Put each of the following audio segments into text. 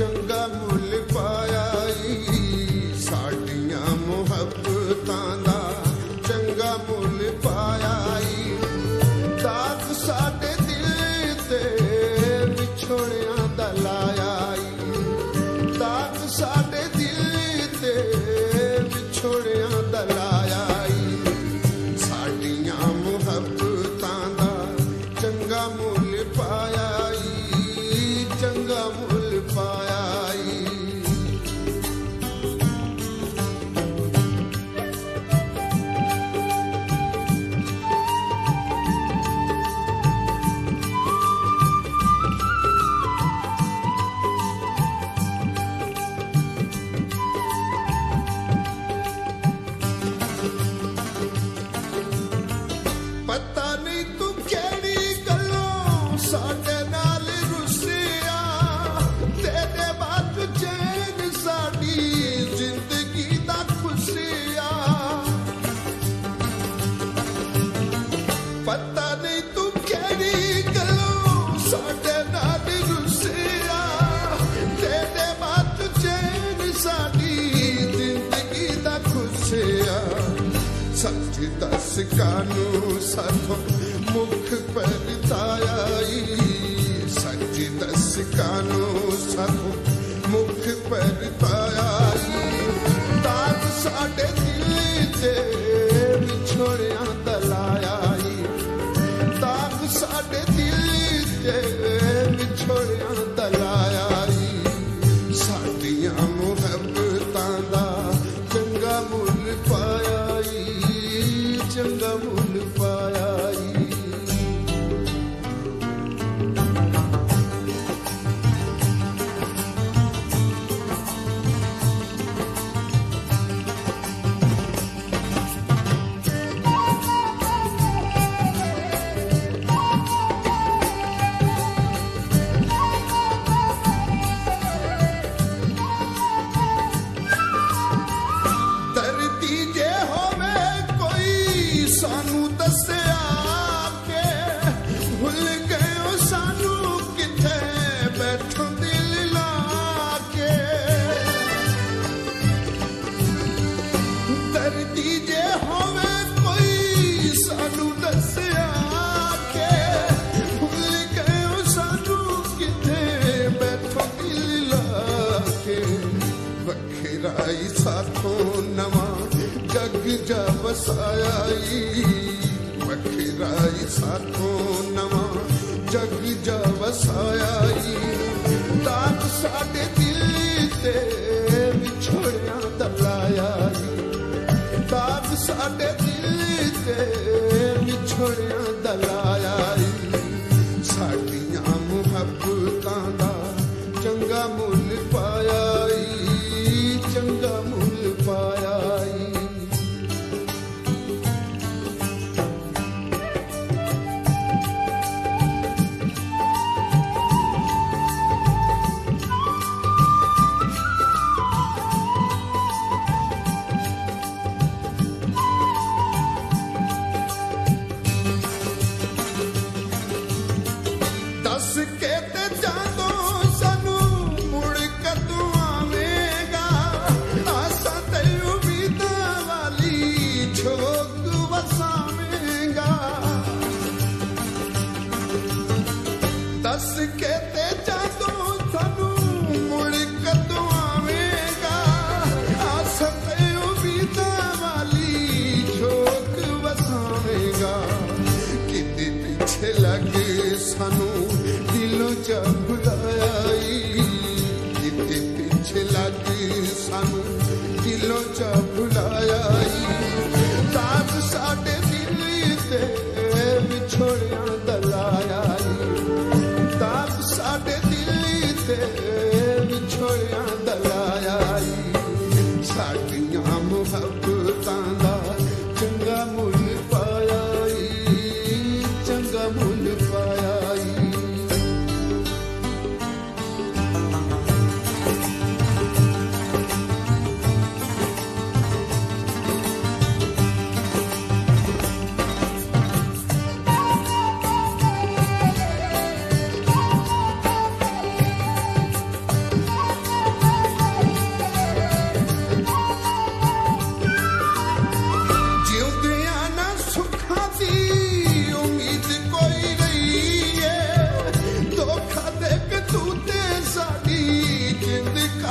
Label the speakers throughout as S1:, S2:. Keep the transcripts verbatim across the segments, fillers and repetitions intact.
S1: ਚੰਗਾ ਮੁੱਲ ਪਾਇਆ ਈ, ਸਾਡੀਆਂ ਮੁਹੱਬਤਾਂ ਦਾ ਚੰਗਾ ਮੁੱਲ ਪਾਇਆ ਈ, ਦਾਗ ਸਾਡੇ ਦਿਲ ਤੇ ਵਿਛੋੜਿਆਂ ਦਾ ਲਾਇਆ ਈ, ਦਾਗ ਸਾਡੇ ਦਿਲ ਤੇ ਵਿਛੋੜਿਆਂ ਦਾ ਲਾਇਆ ਈ, ਸਾਡੀਆਂ ਮੁਹੱਬਤਾਂ ਦਾ ਚੰਗਾ ਮੁੱਲ ਪਾਇਆ ਈ, ਚੰਗਾ ਮੁੱਲ ਪਾਇਆ ਈ। ਪਤਾ ਨਹੀਂ ਤੂੰ ਕਿਹੜੀ ਗੱਲੋਂ ਸਾਡੇ ਨਾਲ ਰੁੱਸਿਆ, ਤੇਰੇ ਬਾਤ ਚੈਨ ਸਾਡੀ ਜ਼ਿੰਦਗੀ ਦਾ ਖੁਸ਼ੀਆ, ਪਤਾ ਨਹੀਂ ਤੂੰ ਕਿਹੜੀ ਗੱਲੋਂ ਸਾਡੇ ਨਾਲ ਰੁੱਸਿਆ, ਤੇਰੇ ਬਾਤ ਚੈਨ ਸਾਡੀ ਜ਼ਿੰਦਗੀ ਦਾ ਖੁਸ਼ੀਆ, ਸੱਚ ਦੱਸ ਕਾਨੂੰ ਸਾਥੋਂ ਮੁਖ ਪਰਤਾਇਆ ਈ, ਸੱਚ ਦੱਸ ਕਾਨੂੰ ਸਾਥੋਂ ਮੁਖ ਪਰਤਾਇਆ ਈ, ਦਾਗ ਸਾਡੇ ਦਿਲ ਤੇ ਵਿਛੋੜਿਆਂ ਦਾ ਲਾਇਆ ਈ, ਦਾਗ ਸਾਡੇ ਦਿਲ ਤੇ ਵਿਛੋੜਿਆਂ ਦਾ ਲਾਇਆ ਈ, ਸਾਡੀਆਂ ਮੁਹੱਬਤਾਂ ਦਾ ਚੰਗਾ ਮੁੱਲ ਪਾਇਆ ਈ, ਚੰਗਾ ਮੁੱਲ ਪਾਇਆ ਈ। ਧਰਤੀ ਜੇ ਹੋਵੇ ਕੋਈ ਸਾਨੂੰ ਦੱਸਿਆ ਕਿ ਭੁੱਲ ਗਏ ਹੋ ਸਾਨੂੰ ਕਿੱਥੇ ਬੈਠੋ ਦਿਲ ਲਾ ਕੇ, ਧਰਤੀ ਜੇ ਹੋਵੇ ਕੋਈ ਸਾਨੂੰ ਦੱਸਿਆ ਕਿ ਭੁੱਲ ਗਏ ਹੋ ਸਾਨੂੰ ਕਿੱਥੇ ਬੈਠੋ ਦਿਲ ਲਾ ਕੇ, ਵੱਖਰਾ ਈ ਸਾਥੋਂ ਨਵਾਂ ਜਗ ਜਾ ਵਸਾਇਆ ਈ, ਵੱਖਰਾ ਈ ਸਾਥੋਂ ਨਵਾਂ ਜਗ ਜਾ ਵਸਾਇਆ ਈ, ਦਾਗ ਸਾਡੇ ਦਿਲ ਤੇ ਵਿਛੋੜਿਆਂ ਦਾ ਲਾਇਆ ਈ, ਦਾਗ ਸਾਡੇ ਦਿਲ ਤੇ ਵਿਛੋੜਿਆਂ ਦਾ ਲਾਇਆ ਈ, ਸਾਡੀਆਂ ਮੁਹੱਬਤਾਂ ਦਾ ਚੰਗਾ ਮੁੱਲ ਪਾਇਆ ਈ, ਚੰਗਾ ਮੁੱਲ ਪਾਇਆ ਈ।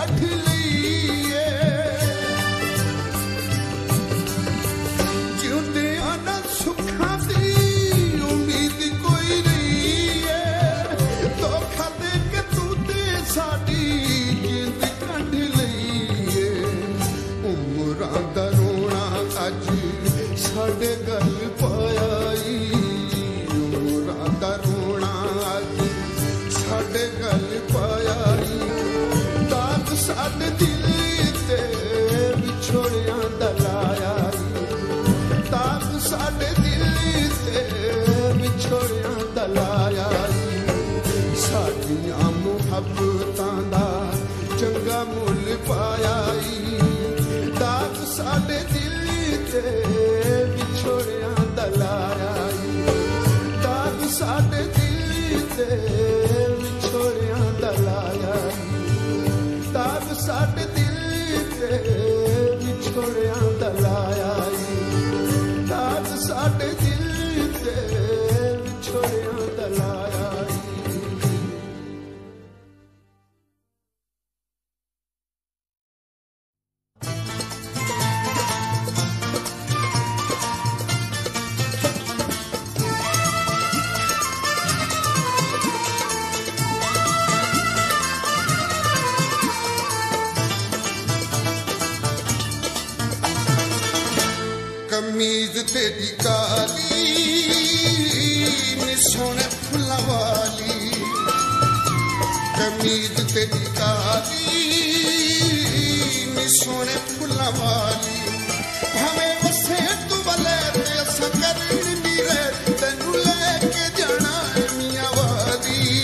S1: ਕੱਢ ਲਈਏ ਜਿਉਂਦਿਆਂ ਨਾ ਸੁੱਖਾਂ ਦੀ ਉਮੀਦ ਕੋਈ ਨਹੀਂ ਏ ਧੋਖਾ ਦੇ ਕੇ ਤੂੰ ਤੇ ਸਾਡੀ ਜਿੰਦ ਕੱਢ ਲਈਏ ਉਮਰਾਂ ਦਾ ਰੋਣਾ ਅੱਜ ਸਾਡੇ ਗੱਲ ਪਾਇਆ ਈ ਉਮਰਾਂ ਦਾ ਰੋਣਾ ਅੱਜ ਸਾਡੇ ਗੱਲ ਪਾਇਆ ਈ ਦਾਗ ਸਾਡੇ ਦਿਲ ਤੇ ਵਿਛੋੜਿਆਂ ਦਾ ਲਾਇਆ ਈ ਦਾਗ ਸਾਡੇ ਦਿਲ ਤੇ ਵਿਛੋੜਿਆਂ ਦਾ ਲਾਇਆ ਈ ਸਾਡੀਆਂ ਮੁਹੱਬਤਾਂ ਦਾ ਚੰਗਾ ਮੁੱਲ ਪਾਇਆ ਈ ਦਾਗ ਸਾਡੇ ਦਿਲ ਤੇ ਵਿਛੋੜਿਆਂ ਦਾ ਲਾਇਆ ਈ ਦਾਗ ਸਾਡੇ ਦਿਲ ਤੇ ਵਿਛੋੜਿਆਂ ਦਾ ਲਾਇਆ ਈ ਦਾਗ ਸਾਡੇ ਦਿਲ ਤੇ ਵਿਛੋੜਿਆਂ ਦਾ ਲਾਇਆ ਈ ਦਾਗ ਸਾਡੇ ਦਿਲ ਤੇ ਵਿਛੋੜਿਆਂ ਦਾ ਲਾਇਆ ਈ कमीज तेरी काली नी सोने फुल्लां वाली कमीज तेरी काली नी सोने फुल्लां वाली हमें वसे तू वले ते असा करनी नी रे तेनू लेके जाना मियां वाली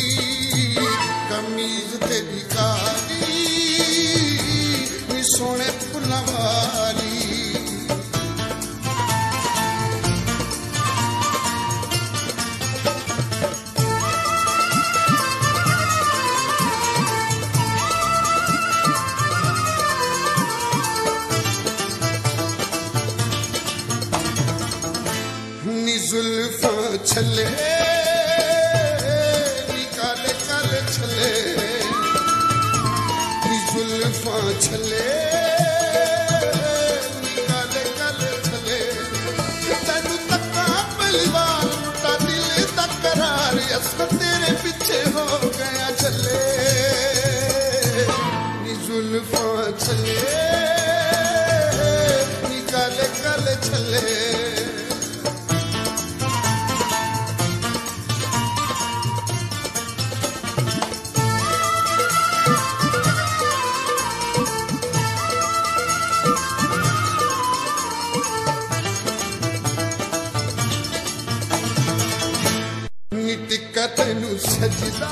S1: कमीज तेरी काली नी सोने फुल्लां वाली जुल्फां छले नी काले काले छले नी जुल्फां छले नी काले काले छले तेनू तक्का पहलवान लुटा दिल दा करार अस तेरे पीछे हो गया चले नी जुल्फां छले नी काले काले छले तेनू सजदा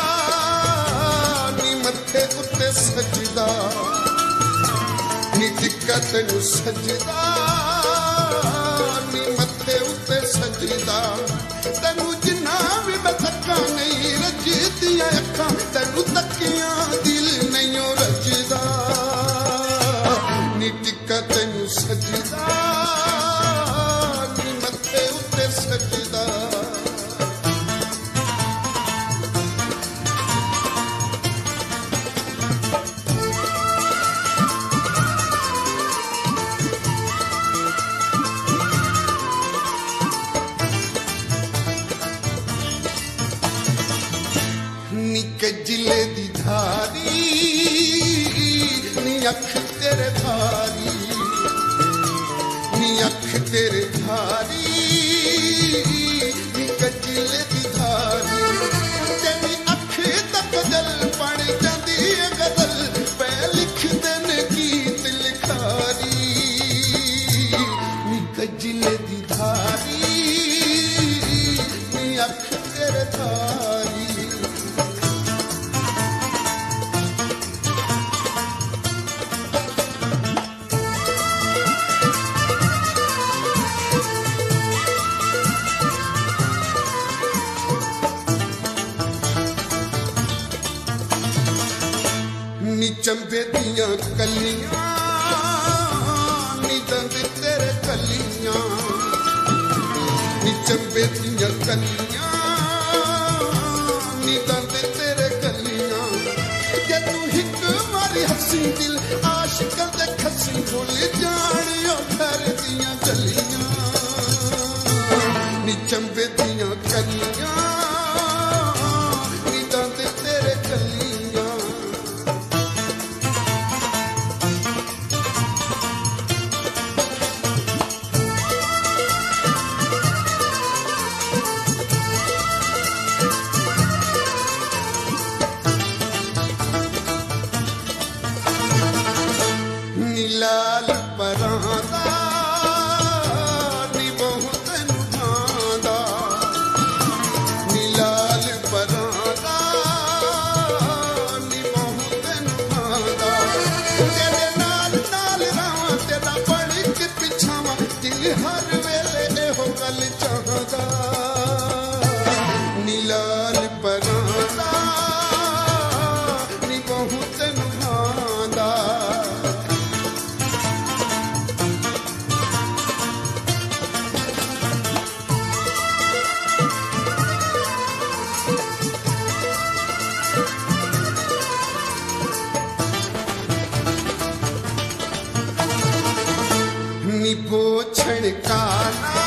S1: नी मथे उत्ते सजदा नी टिक्का तेनू सजदा नी मथे उत्ते सजदा तेनू जिन्ना भी मैं थका नहीं रजदियां अखां तेनू तकियां दिल नहीं रजदा नी टिक्का तेनू सजदा नी मथे उत्ते सजदा जिले दी धारी नी अख तेरे धारी नी अख तेरे धारी नी जिले दी धारी तेरी अख तक जल बन जाती है गजल पै लिख देन गीत लिखारी नी जिले दी धारी नी अख तेरे धारी चंबे दियां कलियां नी दंद तेरे कलियां नी चंबे दियां कलियां नी दंद तेरे कलियां जे तू ही एक बारी हसी दिल आशिक दे खसी भूल जानियो घर दियां गलियां नी चंबे दियां कलियां नी दंद तेरे कलियां लाल परांदा नी बहुत नुभांदा नी लाल परांदा नी बहुत नुभांदा तेरे नाल नाल रावां तेरा बड़ के पिछावां दिल हर वेले एहो गल चाहदा नी लाल परांदा नी बहुत नुभांदा नी पोछण काला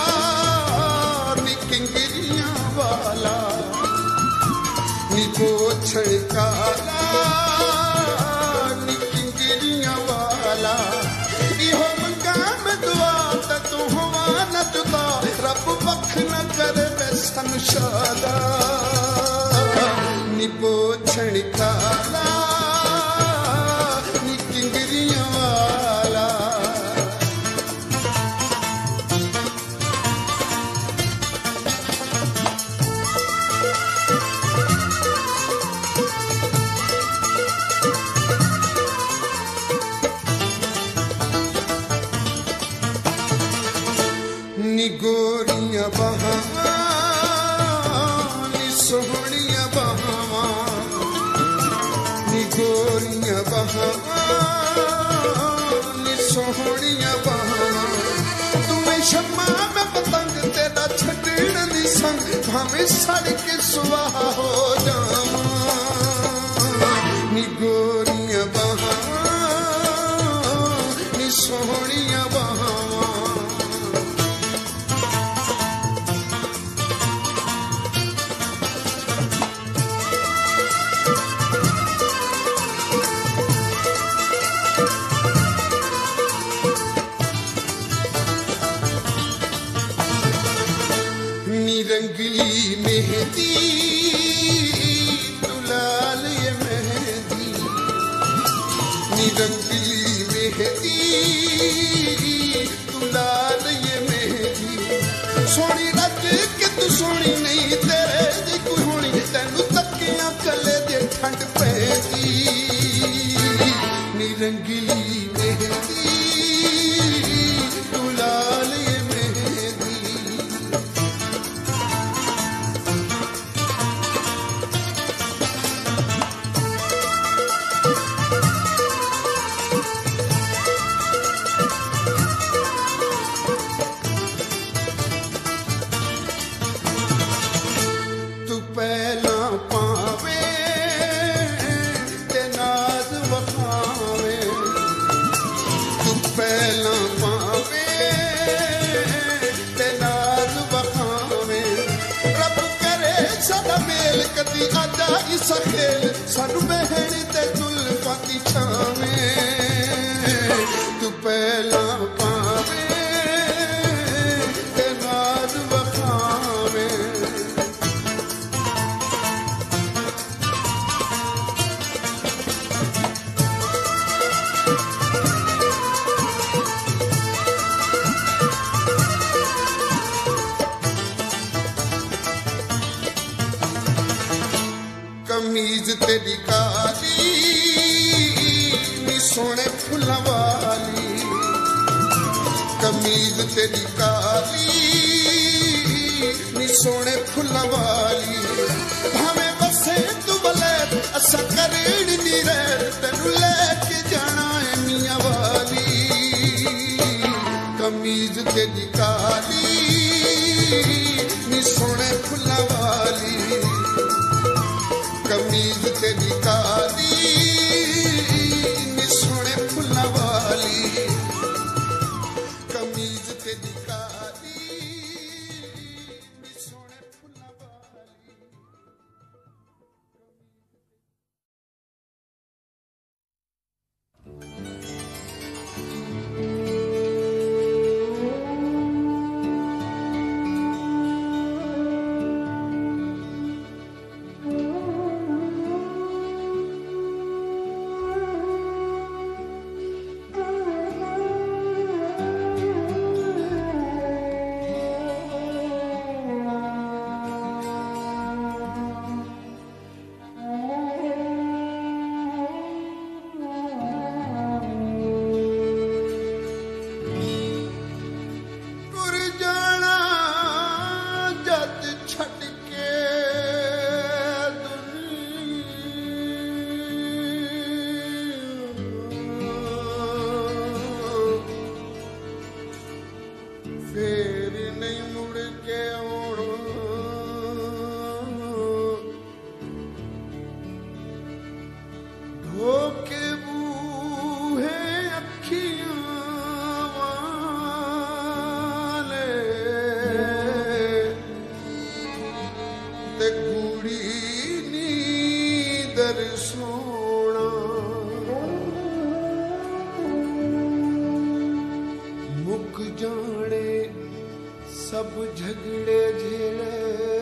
S1: नी किंगरियां वाला नी पोछण काला नी किंगरियां वाला इहो मंगा मैं दुआ ते तू होवा न जुदा रब वख न करे मैं सन शादा नी पोछण काला नी किंगरियां वाला नी गोरियां बहावां नी सोहणियां बहावां नी गोरियां बहावां नी सोहणियां बहावां तुम्हें शम्मा मैं पतंग तेरा छड्डण दी संग भावें सड़ के सुवाह हो जावां नी गोरियां बहावां नी सोहणियां बहावां नी रंगली मेहंदी तू लाल ये मेहंदी नी रंगली मेहंदी तू लाल ये मेहंदी सोनी रज के तू सोनी नहीं तेरे दी कोई होनी तेनू तकियां कले दे ठंड पैंदी नी रंगली मेहंदी तू लाल ये मेहंदी पहला पावे ते नाज वखावे तू पहला पावे ते नाज वखावे रब करे साडा मेल कदी आजा इस खेल सानू बहन ते जुल्फां दी छावे तू पहला पावे ते नाज वखावे कमीज तेरी काली नी सोने फुल्लां वाली कमीज तेरी काली नी सोने फुल्लां वाली भावें बसे तू बले असा करेड़ नी रैर तेनू लेके जाना है मियां वाली कमीज तेरी काली नी सोने फुल्लां वाली कमीज तेरी काली झगड़े झेले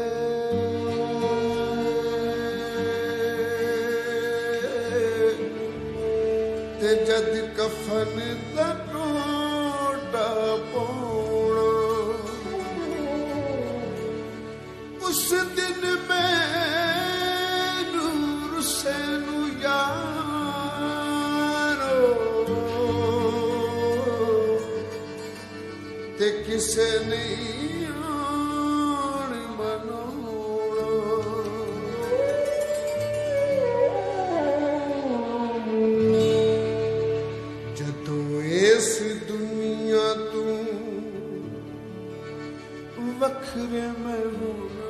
S1: ते जद कफन दा टोटा पाउणा उस दिन मैनू रुसे नू यारो ते किसे नहीं आण मनाउणा जदों इस दुनिया तू वखरे मैं होना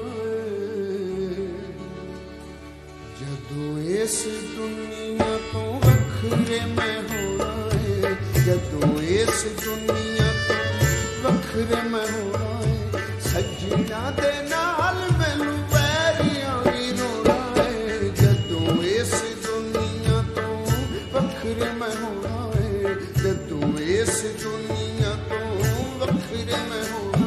S1: जदों इस दुनिया तो वखरे मैं होना है जदों इस दुनिया तो वखरे मैं होना है सज्जना दे नाल मैनू वैरियां भी रोना है जदों इस दुनिया तो वखरे मैं होना है जदों इस दुनिया तो वखरे मैं होना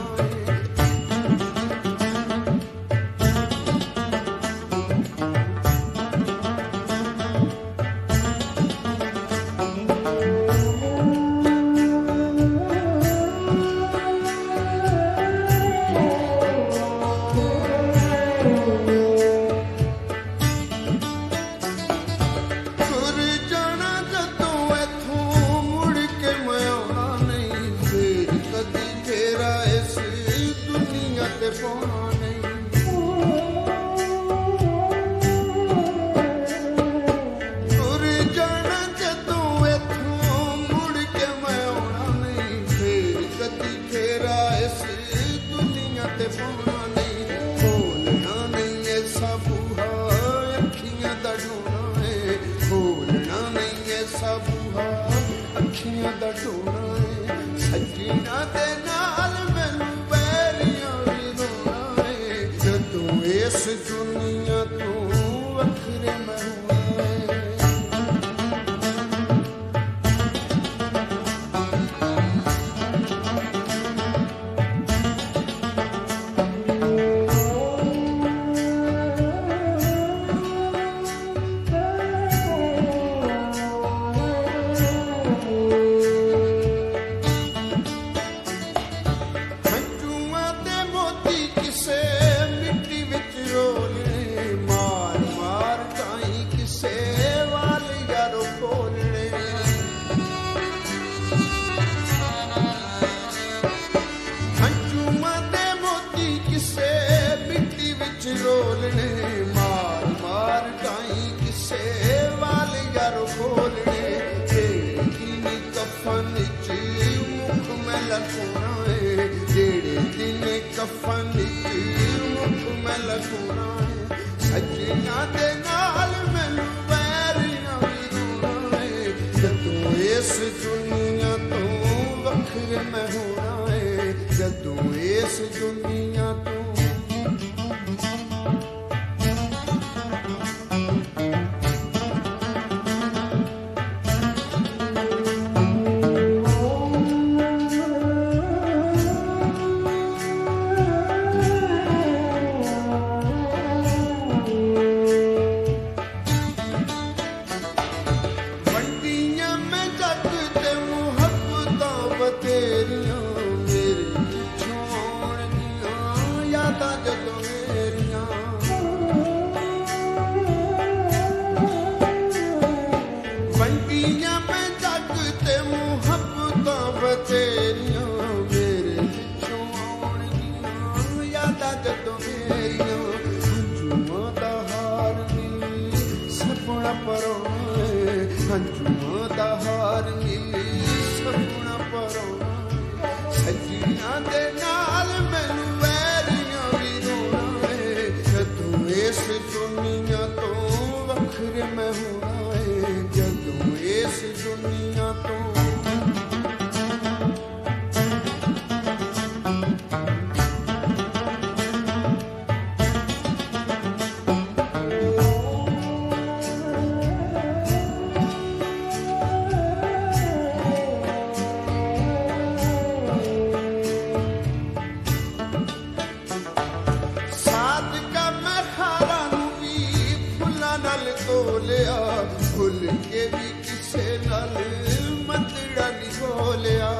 S1: के भी किसे नाल मतड़ा नहीं बोलिया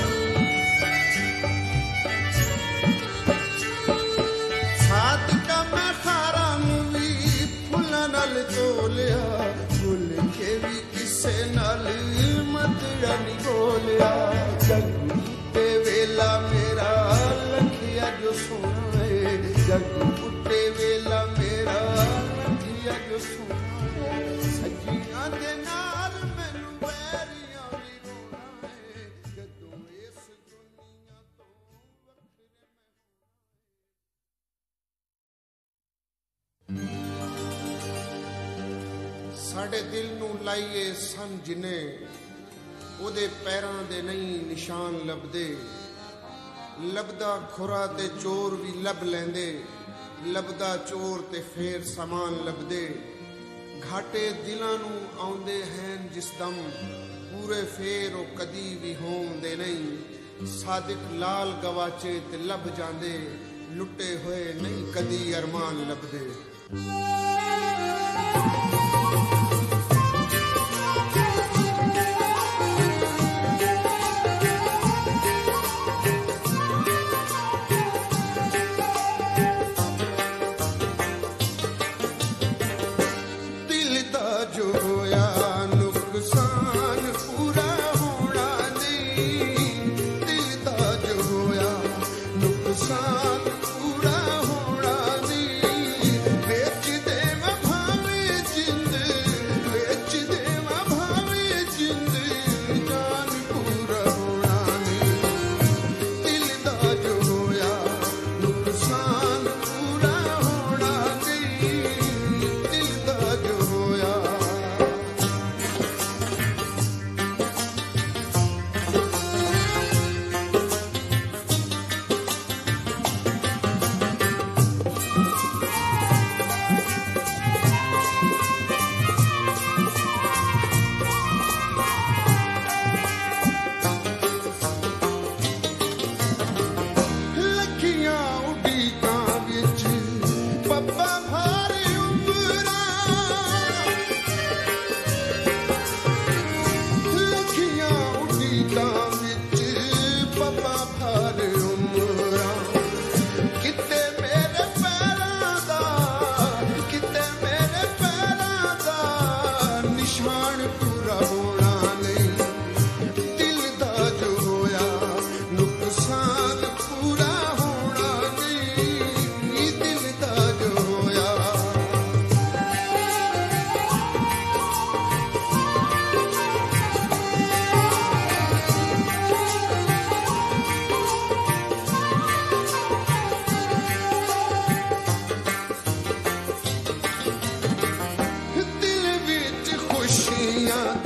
S1: सादका मैं खारा भी फुल्लां नाल तोलिया भुल के भी किसे नाल मतड़ा नहीं बोलिया जग उठे वेला मेरा लखिया जो सोना है जग उठे वेला मेरा लखिया जो सोना है सजियां दे नाल मैनू वैरियां भी रोना है जदों इस दुनिया तो वखरे मैं साडे दिल नू लाइए सन जिने ओदे पैरां दे नहीं निशान लभदे लभदा खुरा ते चोर भी लभ लेंदे लभदा चोर ते फेर समान लभदे घाटे दिलां नू आउंदे हैं जिस दम पूरे फेर ओ कदी भी होंदे नहीं सादिक लाल गवाचे ते लभ जांदे लुटे होए नहीं कदी अरमान लभदे खुशियां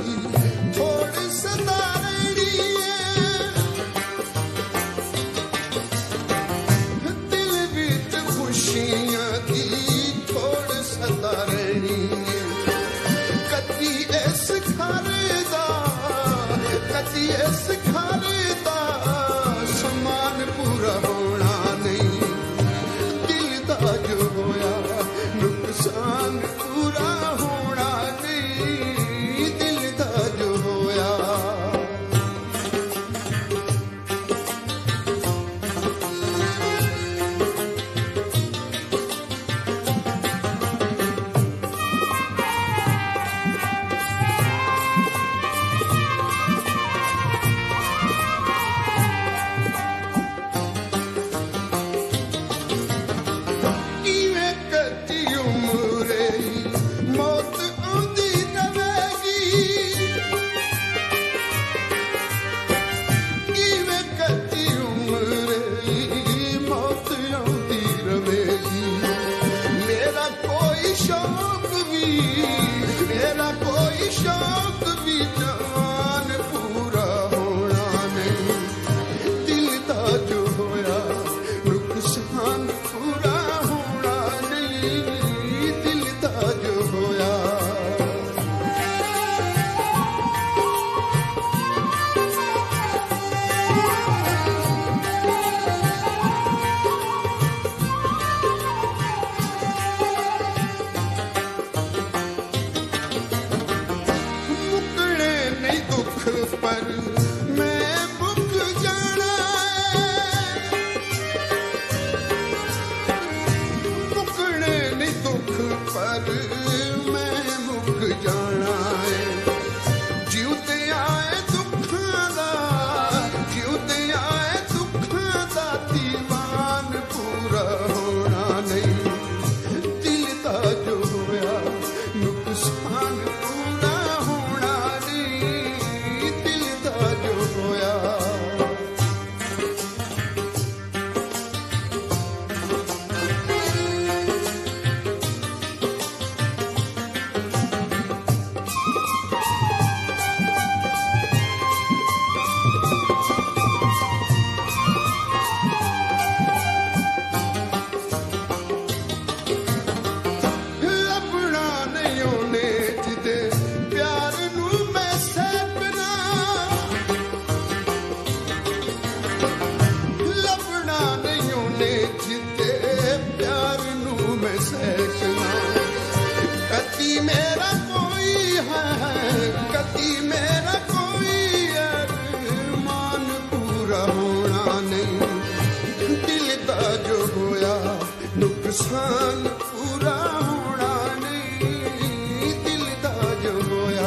S1: साथी मेरा कोई अरमान पूरा होना नहीं दिल दा जो होया नुकसान पूरा होना नहीं दिल दा जो होया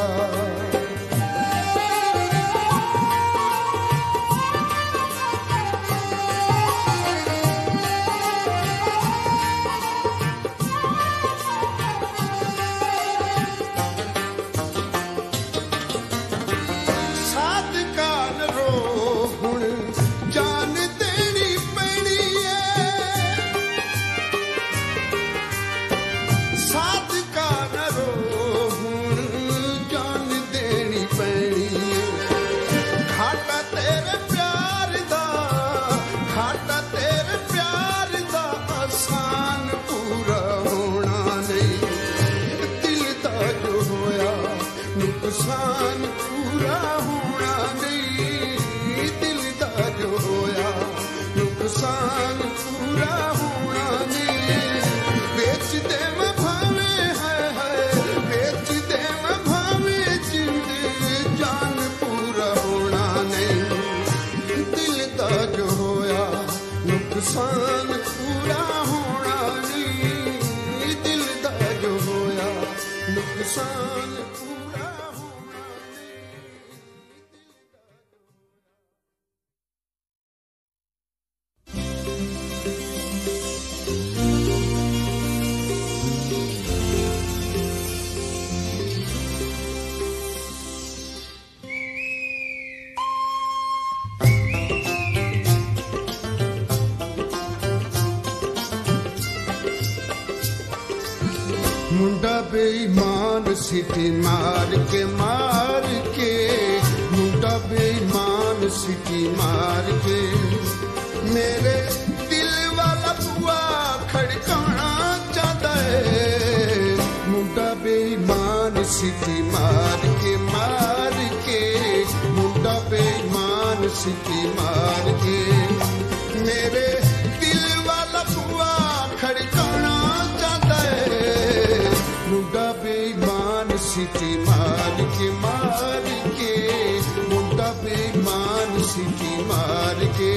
S1: नुकसान पूरा होना नहीं दिल दा जो होया नुकसान पूरा होना नहीं बेच दे मैं भावे है है बेच दे मैं भावे जिंद जान पूरा होना नहीं दिल दा जो होया नुकसान पूरा होना नहीं दिल दा जो होया नुकसान मुंडा बेईमान सिटी मार के मार के मुंडा बेईमान सिटी मार के मेरे दिल वाला बुआ खड़काना चाहता है मुंडा बेईमान सिटी मार के मार के मुंडा बेईमान सिटी मार के मेरे दिल वाला बुआ खड़काना चाहता है मुंडा बेईमान सिटी मार के मार के मुंडा बेईमान सिटी मार के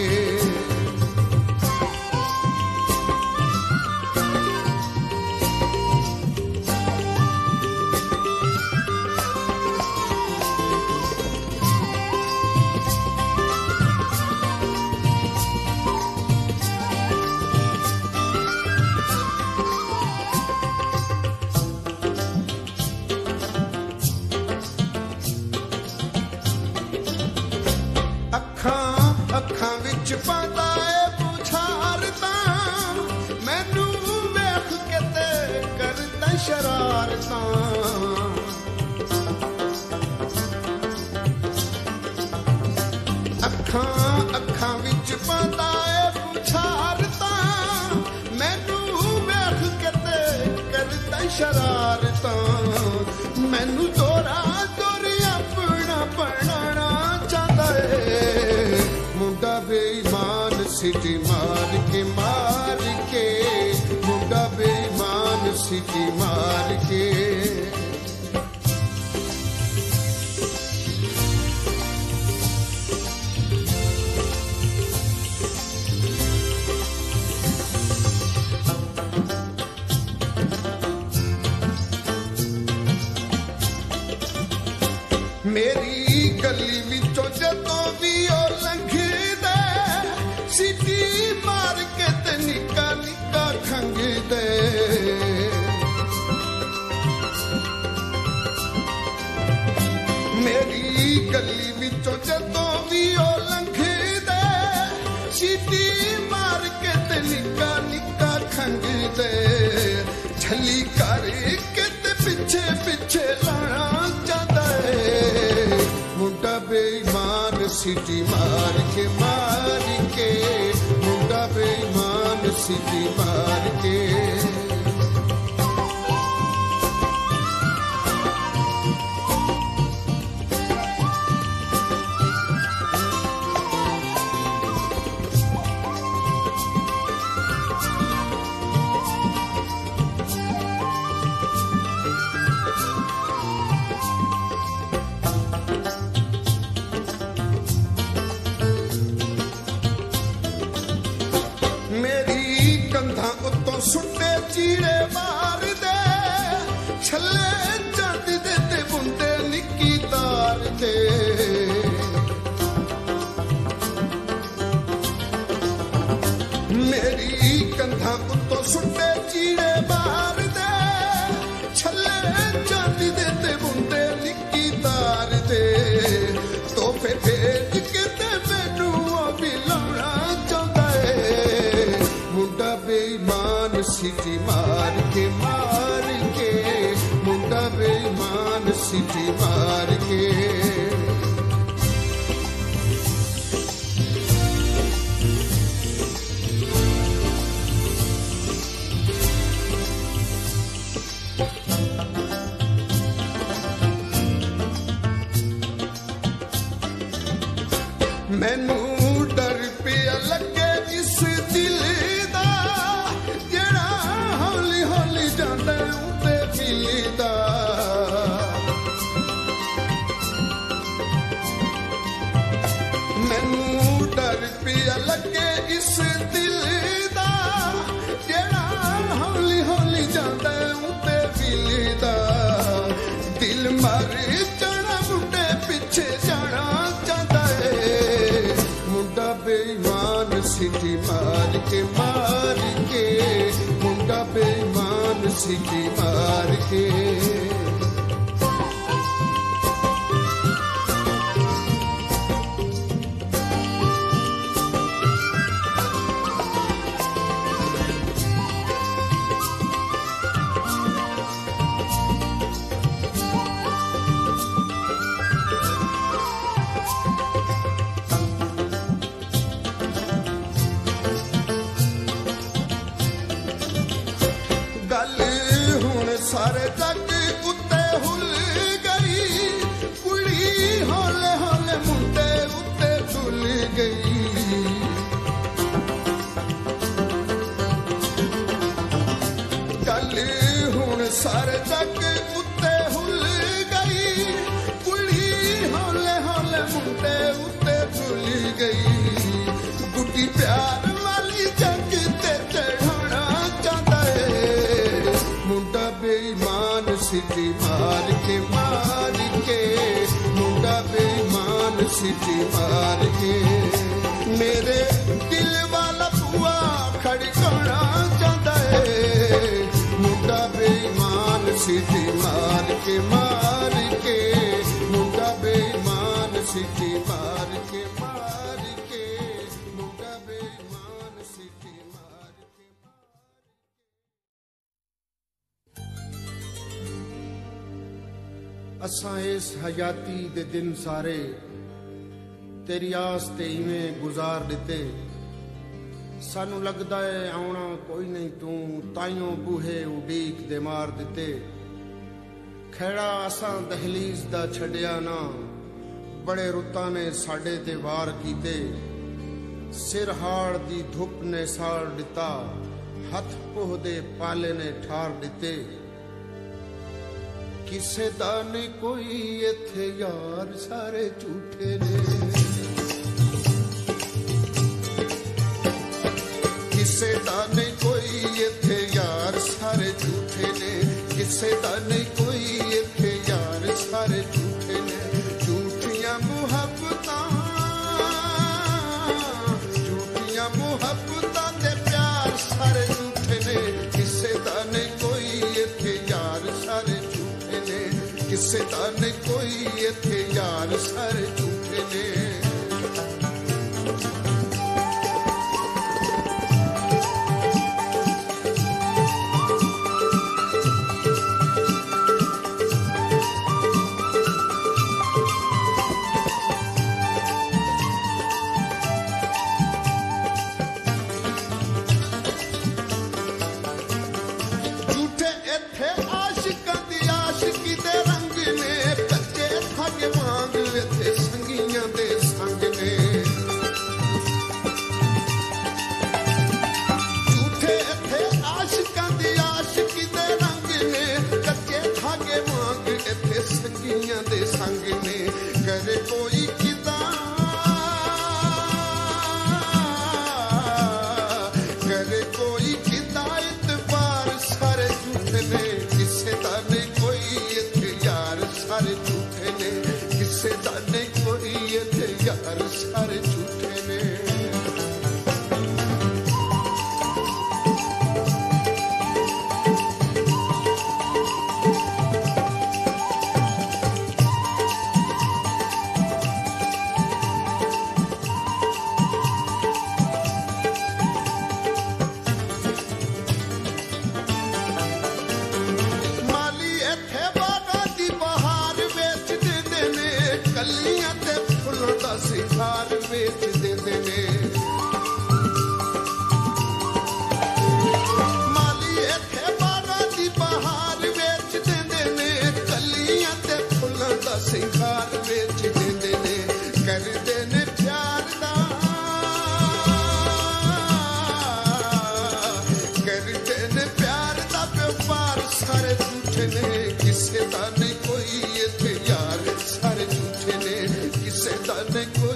S1: ਅੱਖਾਂ ਵਿੱਚ ਪਾਦਾ ਏ ਪੁਛਾਰ ਤਾਂ ਮੈਨੂੰ ਵੇਖ ਕੇ ਤੇ ਕਰਦਾ ਸ਼ਰਾਰਤਾਂ ਅੱਖਾਂ ਅੱਖਾਂ ਵਿੱਚ ਪਾਦਾ ਏ ਪੁਛਾਰ ਤਾਂ ਮੈਨੂੰ ਵੇਖ ਕੇ ਤੇ ਕਰਦਾ ਸ਼ਰਾਰਤਾਂ ਮੈਨੂੰ ਦੋਰਾ ਦੋਰੀ ਆਪਣਾ ਬਣਾਉਣਾ ਚਾਹਦਾ ਏ मुंडा बेईमान सिटी मार के मार के मुंडा बेईमान सिटी मार के मेरी गली विचों जदों भी ओ लंघदे सिटी मार के ते निक्का निक्का खंघदे मेरी गली विचों जदों भी ओ लंघदे सिटी मार के ते निक्का निक्का खंघदे छली कर के ते पिछे पिछे लाना चाहता है मुंडा बेईमान सिटी मार के मार के मुंडा बेईमान सिटी मार के कंधा उत्तों सुट्टे चीड़े बार दे छल्ले चांदी दे ते बुंदे निक्की तार दे तोहफे भेज के ते मैनू भी लाउणा चाहुंदा है मुंडा बेईमान सीटी मार के मार के मुंडा बेईमान सीटी मार के मैनू डर पिया लगे इस दिल दा जेड़ा हौली हौली जांदा उते दिल दा मैनू डर पिया लगे इस दिल दा जेड़ा हौली हौली जांदा उते दिल दा दिल मर जाना मुंडे पिछे जाना चाहता है मुंडा बेईमान सीटी मार के मार के मुंडा बेईमान सीटी मार के सारे जग उत्ते हुल गई कुड़ी हौले हौले मुंडे उत्ते झुल गई गल हुण सारे जग उत्ते हुल गई कुड़ी हौले हौले मुंडे उत्ते झुल गई गुड्डी प्यार वाली जग ते चढ़ाना चाहता है मुंडा बेईमान सीटी मार के मार के मुंडा बेईमान सीटी मार के मेरे दिल वाला बुआ खड़काना चाहता है मुंडा बेईमान सीटी मार के मार के मुंडा बेईमान सीटी मार के मार के मुंडा बेईमान सीटी मार के असां इस हयाती दे दिन सारे तेरी आस ते इवें गुजार दिते सानू लगदा है आउणा कोई नहीं तू ताइयों बूहे उडीक दे मार दिते खैड़ा असां दहलीज दा छड़िया ना बड़े रुत्तां ने साडे ते वार कीते सिर हाड़ दी धुप ने साड़ दिता हथ पोह दे पाले ने ठार दिते किसे दा नहीं कोई इत्थे यार सारे झूठे ने किसे दा नहीं कोई इत्थे यार सारे झूठे ने किसे दा नहीं कोई इत्थे यार सारे झूठे ने झूठियां मुहब्बतां झूठियां मुहब्बतां दे प्यार सारे झूठे ने किसे दा नहीं कोई इत्थे यार सारे किसे दा नहीं कोई इत्थे यार सारे झूठे ने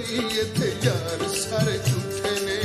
S1: कोई इत्थे यार सारे झूठे ने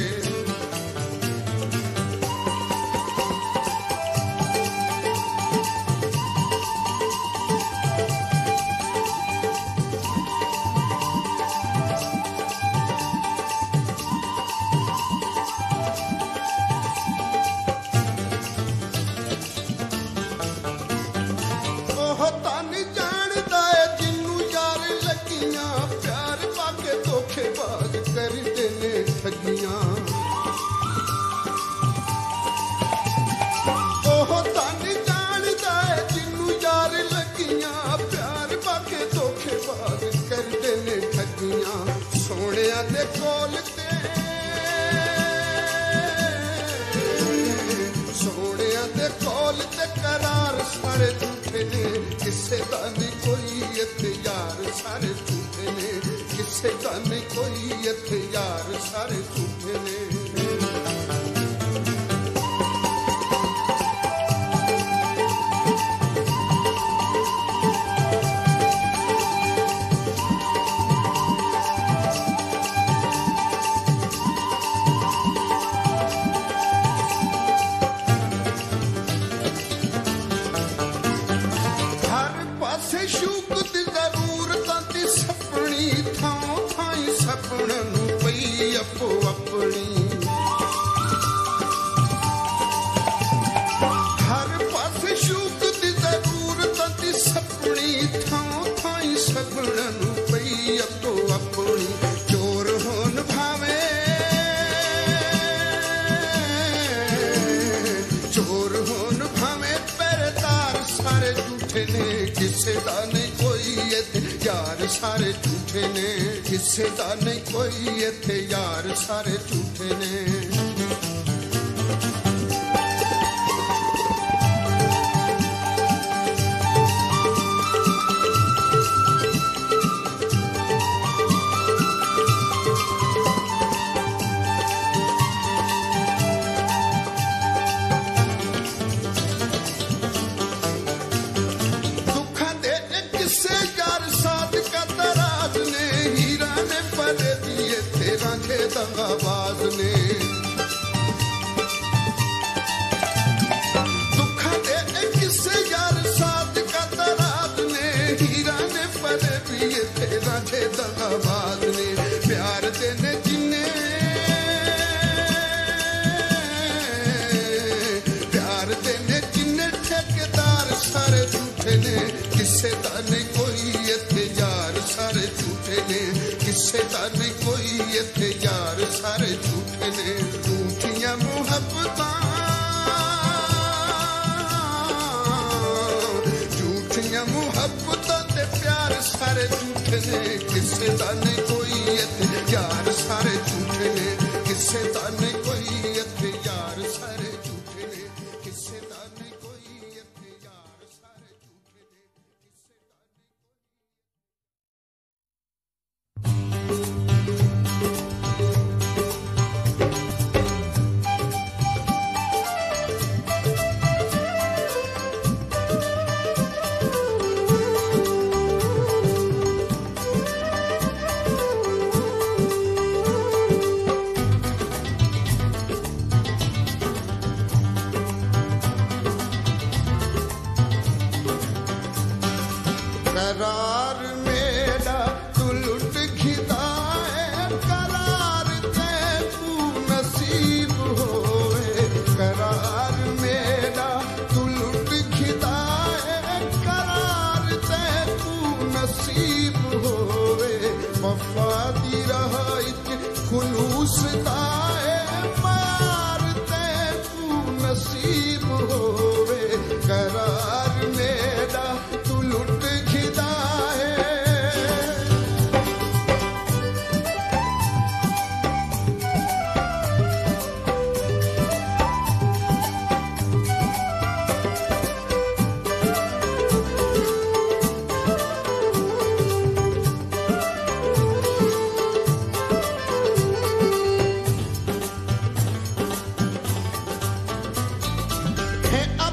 S2: है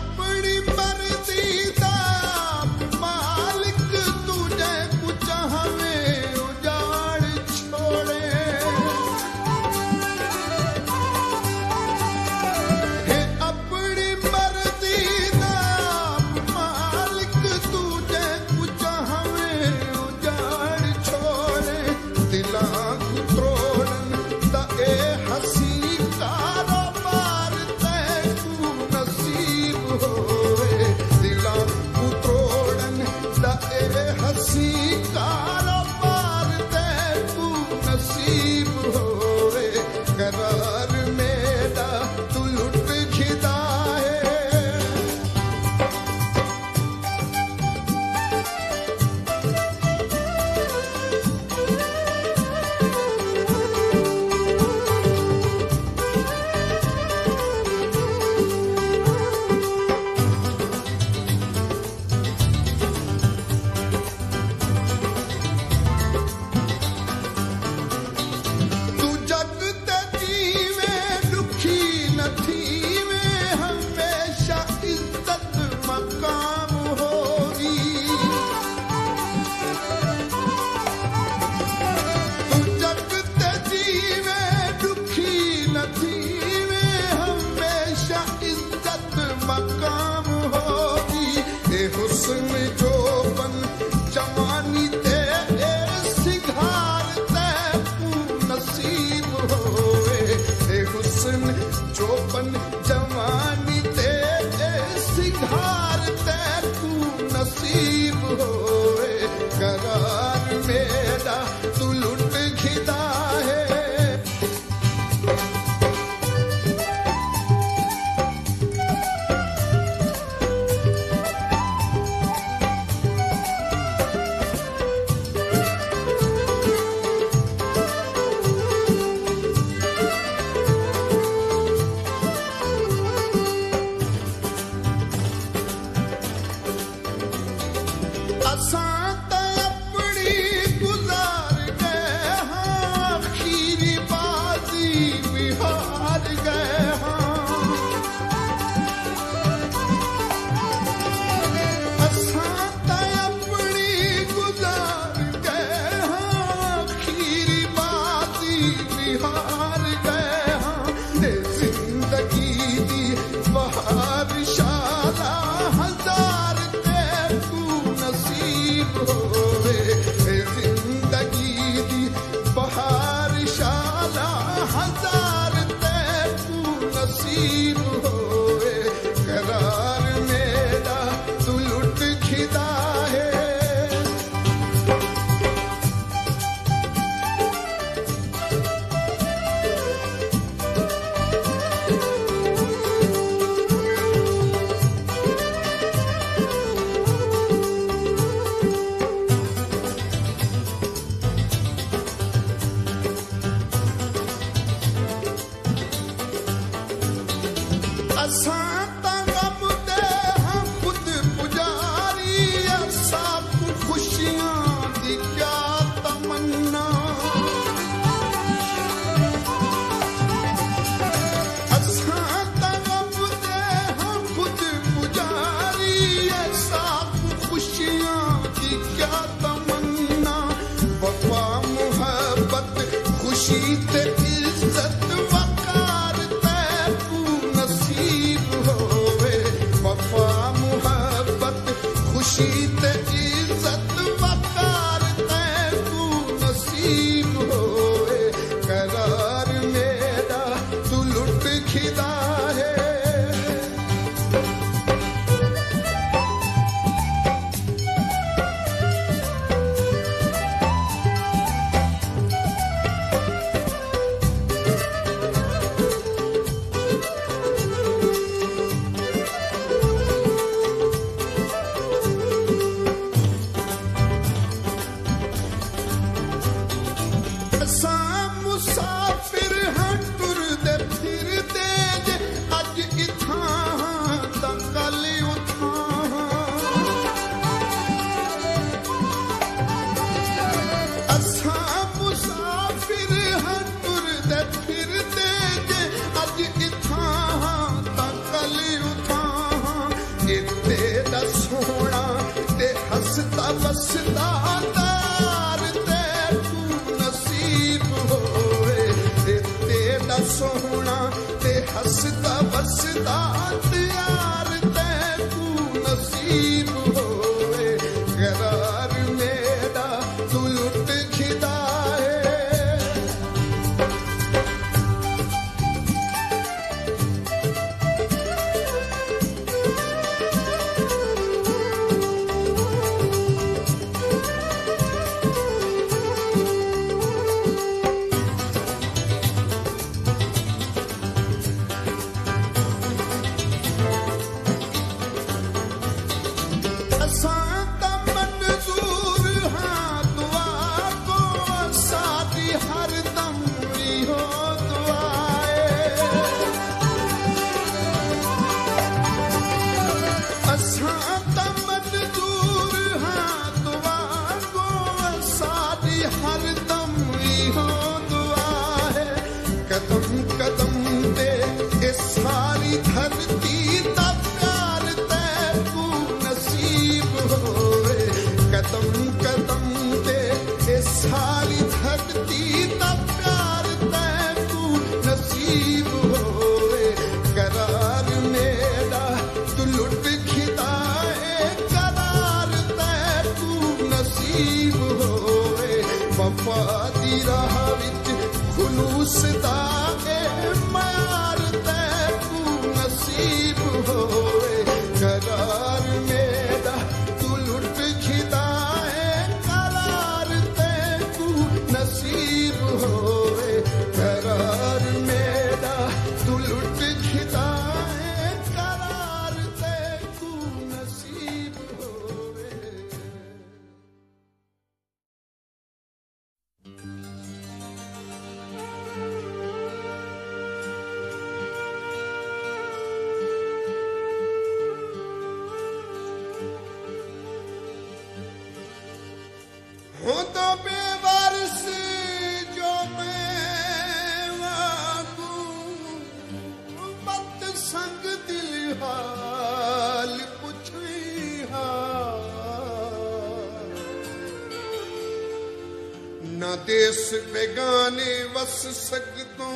S1: देश बेगाने वस सकदो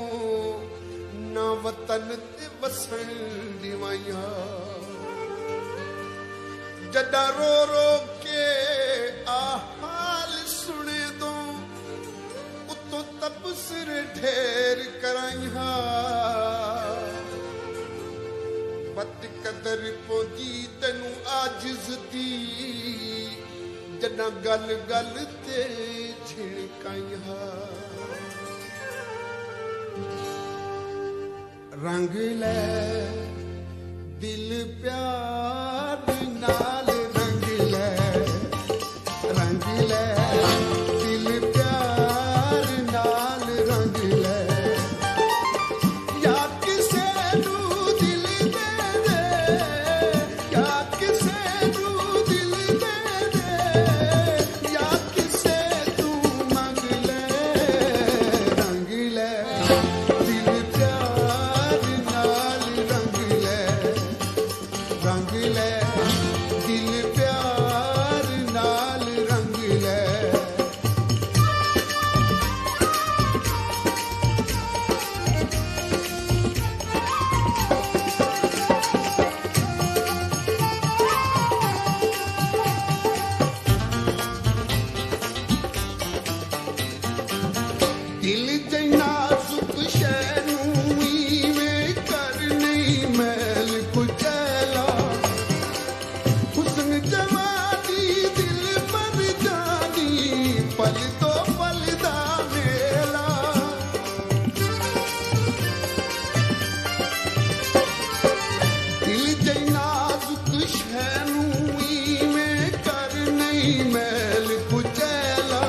S1: ना वतन ते वसन दिवाया जदा रो रो के आ हाल सुने दो उतो तबसर ढेर कराइया पत कदर पहुंची तेनू आजिज दी जना गल गल ते छिड़काइया रंग ले दिल प्यार नाल रंग ले रंग ले दिल प्यार नाल रंग ले या किसे नू दिल दिल च नाजुक शैनू इवें कर नहीं मैल कुचैला हुस्न जवानी दिल पर जानी पल तो पल दा मेला दिल च नाजुक शैनू इवें कर नहीं मैल कुचैला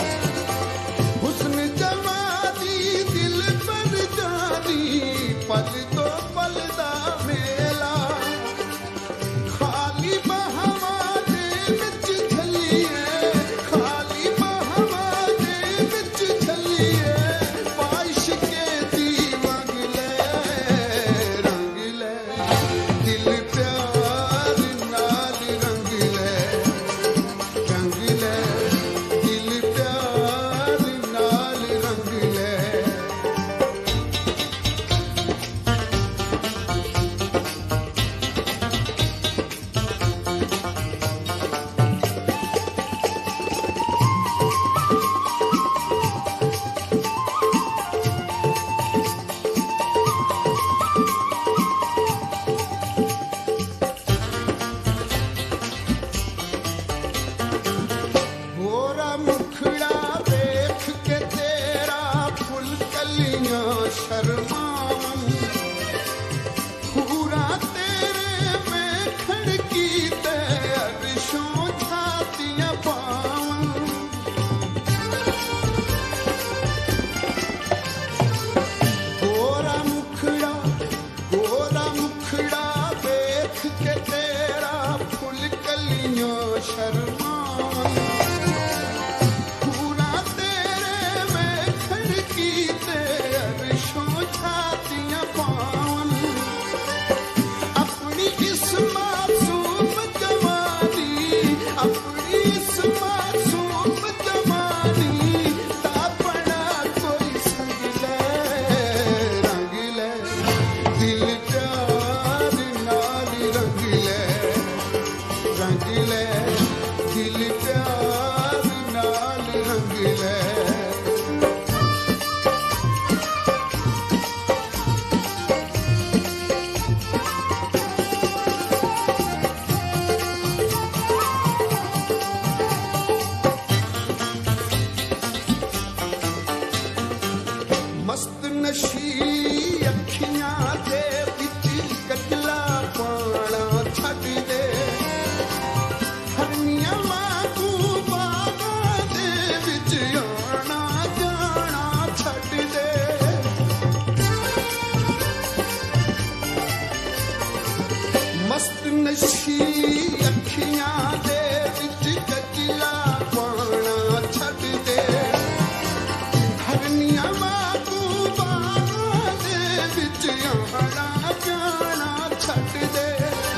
S1: हुस्न जवानी दिल पर जानी पल तो पल दा मेला खाली बहवा दे विच झल्लिए खाली बहवा दे विच झल्लिए बारिश के दी मंग ले रंग ले दिल प्यार नाल रंग ले रंग ले दिल प्यार नाल रंग ले गोरा मुखड़ा देख के तेरा फुल कलियां शर्मावन पूरा तेरे में खड़की ते अरशों छातियां पावन गोरा मुखड़ा गोरा मुखड़ा देख के तेरा फुल कलियां शर्मावन पूरा तेरे में खड़की ते अरशों छातियां पावन अपनी इस मासूम जवानी अपनी इस मासूम जवानी तापना कोई संग ले रंग ले दिल प्यार नाल रंग ले रंग ले दिल प्यार नाल रंग ले मस्त नशी अखियां दे विच कजला पाना छड्ड दे हरनियां वांगू बागां दे विच आना जाना छड्ड दे मस्त नशी अखियां दे विच कजला पाना छड्ड दे हरनियां वांगू बागां दे विच आना जाना छड्ड दे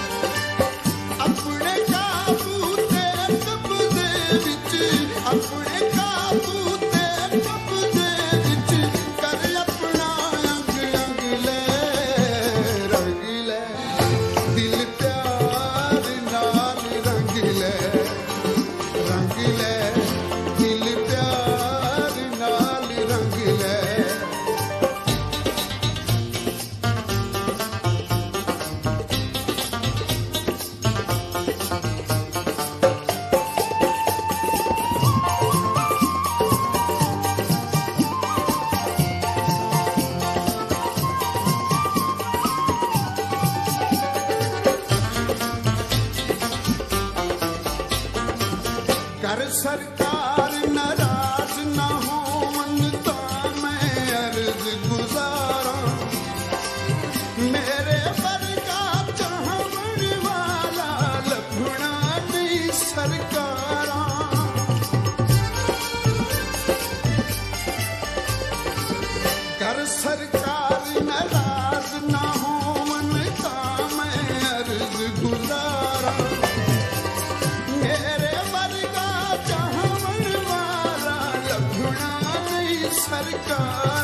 S1: अपने काबू ते कब्जे विच अपने काबू ते कब्जे विच कर अपना अंग अंग ले रंग ले दिल प्यार नाल रंग ले रंग ले दिल प्यार नाल रंग ले कर सरकार नाराज ना हो मन तो मैं अर्ज गुजारा मेरे वर्गा चाहवन वाला लभना नहीं सरकारा कर सरकार नाराज ना हो मन तो मैं अर्ज गुजारा मेरे वर्गा चाहवन वाला लभना नहीं सरकार